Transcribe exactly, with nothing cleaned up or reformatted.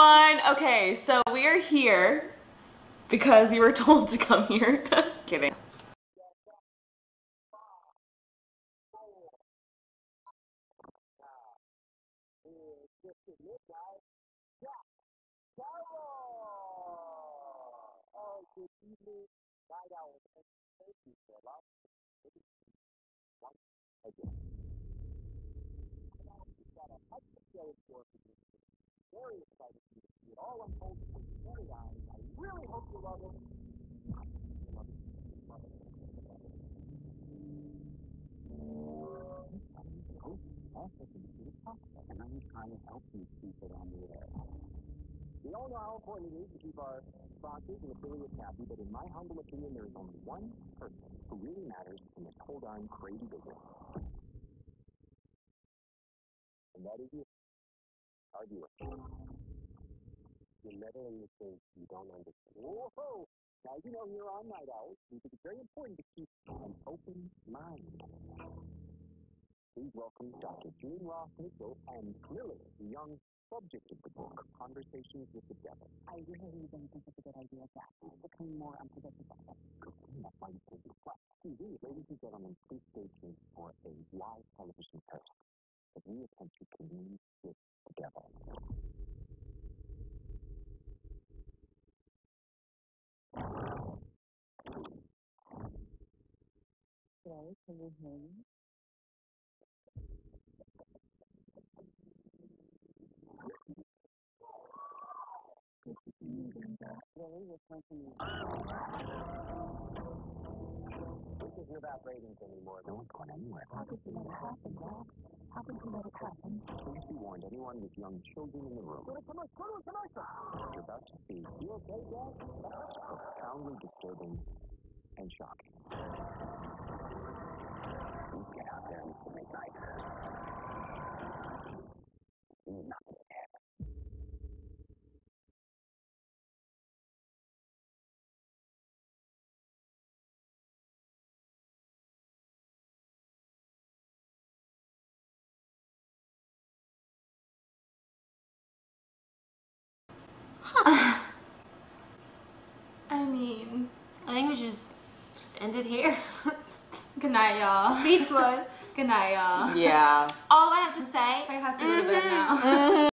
everyone. Okay, so we are here because you were told to come here. Kidding. We all know how important it is to keep our sponsors and affiliates happy, but in my humble opinion, there is only one person who really matters in this whole darn crazy business. And that is you, our viewer. You're meddling with things you don't understand. Whoa! Now, as you know, here on Night Owls, we think it's very important to keep an open mind. Please welcome Doctor June Ross Mitchell and Lily, the young subject of the book, Conversations with the Devil. I really don't think it's a good idea, Jack. It's becoming more unpredictable. That might be the plot. T V, ladies and gentlemen, please stay tuned for a live television test as we attempt to commune with the devil. Sorry, can you hear me? Really, you're trying to me. This isn't about ratings anymore. No one's going anywhere. How could you let it happen, Jack? How could you let it happen? Please be warned, anyone with young children in the room. What you're about to see, you okay, Dad? That's profoundly disturbing and shocking. You get out there and make midnight. You're not going to happen. I mean, I think we should just just end it here. good night, y'all. Speechless. Good night, y'all. Yeah. All I have to say, I have to go to bed now.